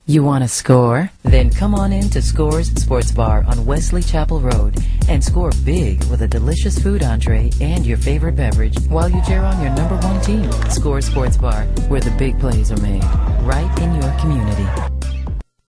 You want to score? Then come on in to Score's Sports Bar on Wesley Chapel Road and score big with a delicious food entree and your favorite beverage while you cheer on your #1 team. Score Sports Bar, where the big plays are made, right in your community.